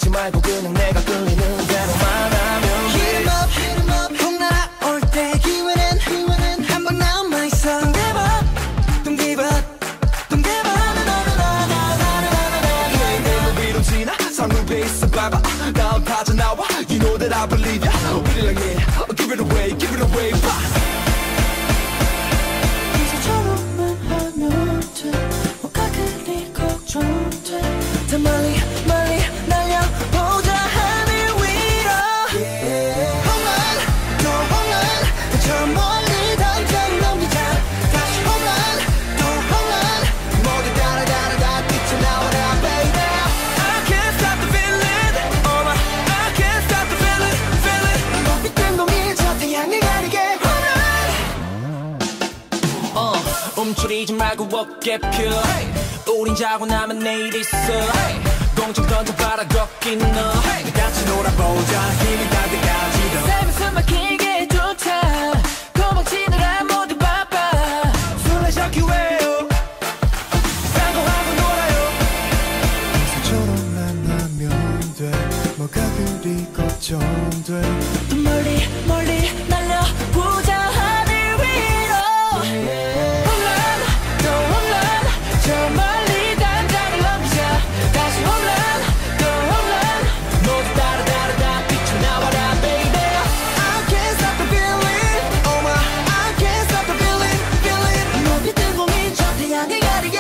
끊지 말고 그냥 내가 끌리는 대로만 하면 Hit 'em up 꼭 날아올 때 기회는 한 번 남아있어 Don't give up Don't give up Don't give up 내 위로 지나 상륙에 있어 봐봐 난 빠져나와 You know that I believe ya Really like it Give it away Give it away 이제처럼만 하면 돼 뭐가 그리 걱정돼 더 멀리 멀리 날려보자 하늘 위로 홈런 또 홈런 저 멀리 던져 넘기자 다시 홈런 또 홈런 모두 따라따라 뛰쳐나와라 baby I can't stop the feeling Oh my I can't stop the feeling feeling 높이 뜬 공이 저 태양을 가리게 움츠리지 말고 어깨 펴 우린 자고 나면 내일 있어 공중 던져봐라 걷긴 너 같이 놀아보자 힘이 닿을 때까지 삶은 숨 막히게 좋다 도망치느라 모두 바빠 술래 셔키 왜요 딴거하고 놀아요 이제처럼 만나면 돼 뭐가 그리 걱정돼 또 멀리 멀리 날려보자 하늘 위로 홈런 또 홈런 저 멀리 단장을 넘기자 다시 홈런 또 홈런 모두 따라따라 뛰쳐나와라 baby I can't stop the feeling Oh my I can't stop the feeling feeling 높이 뜬 공이 저 태양을 가리게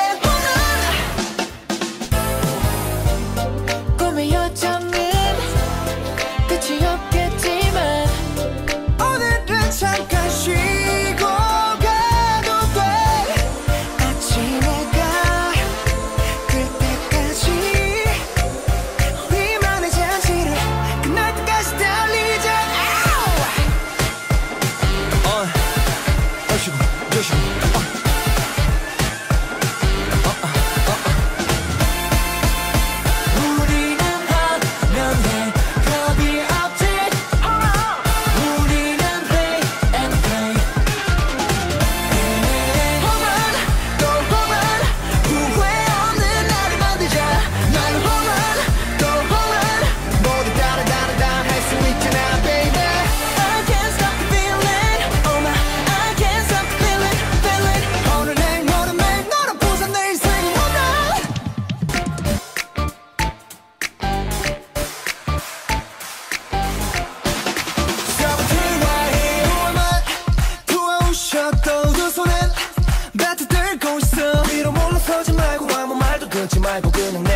홈런 꿈의 요정은 끝이 없겠지만 오늘은 잠깐 쉬고 가도 돼 아침에 가 그때까지 우리만의 잔치를 끝날 때까지 달리자 어시고 저시고 우리는 하면 돼 겁이 없지 우리는 play and play 홈런 또 홈런 후회 없는 날을 만들자 나는 홈런 또 홈런 모두 따라따라 할 수 있잖아 baby I can't stop the feeling Oh my I can't stop the feeling feeling 오늘 내일 모레 매일 너랑 부산 내 인생이 홈런 부어오셨던 두 손엔 배트 들고 있어 위로 올라서지 말고 아무 말도 끊지 말고 그냥